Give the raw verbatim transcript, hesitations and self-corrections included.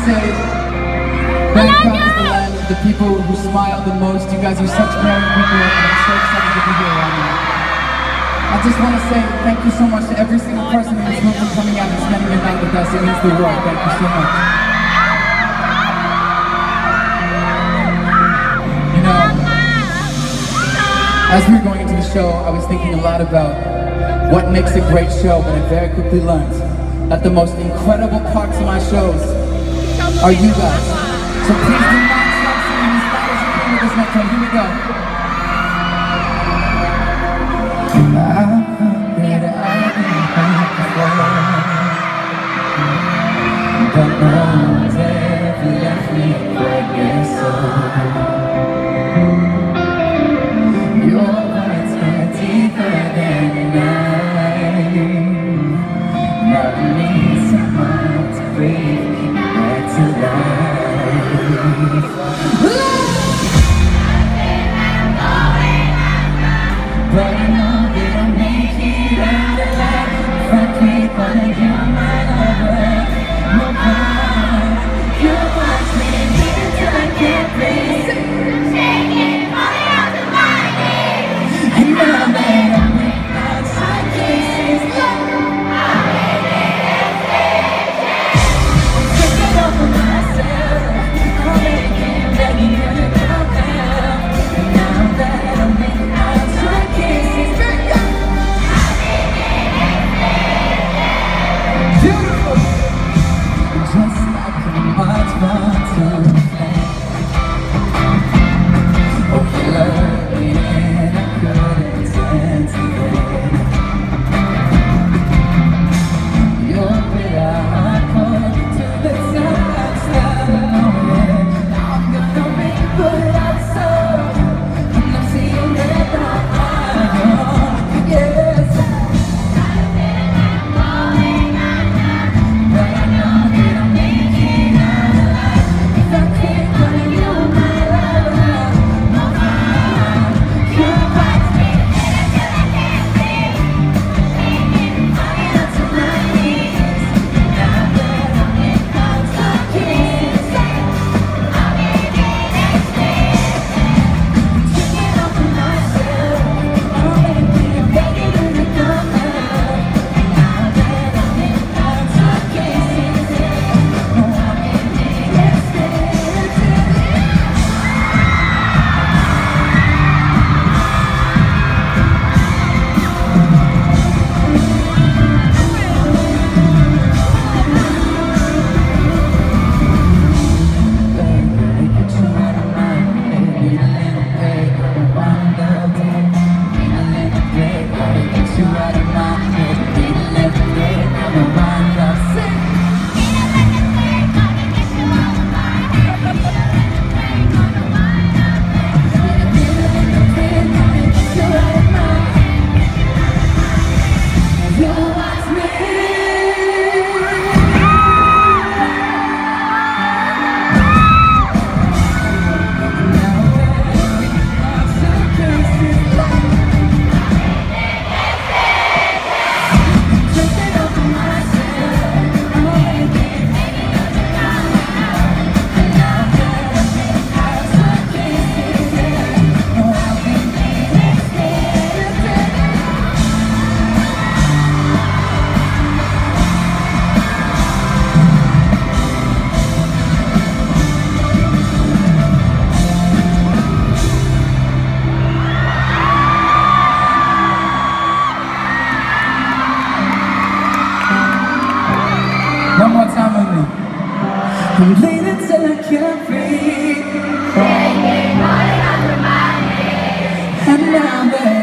say, Bangkok is the land of the people who smile the most. You guys are such caring people, and I'm so excited to be here right now. I just want to say thank you so much to every single person in this room for coming out and spending the night with us. It means the world. Thank you so much. You know, as we were going into the show, I was thinking a lot about what makes a great show, but I very quickly learned that the most incredible parts of my shows are you guys. So please do not stop singing as loud as you can with this metro. Here we go. But no one's ever left me quite yet, so your words are deeper than mine. Now I need someone to breathe back to life. But I know that I'll make it out alive if I keep on you, my lover. No problem, you watch me here till I can't breathe. I'm shaking, falling out of my knees. And now that I'm outside places, I'm making decisions. I'm taking over myself, I'm making ready to go down. And now that I'm outside places, I'm making decisions. Beautiful. Just like a much fun to play. Oh, you love me and I couldn't stand today. You're bitter hardcore to the top, stop knowing. Now I'm gonna make good outside. And I'm seeing that I yes. One more time with me. I'm bleeding till I can't breathe. And now that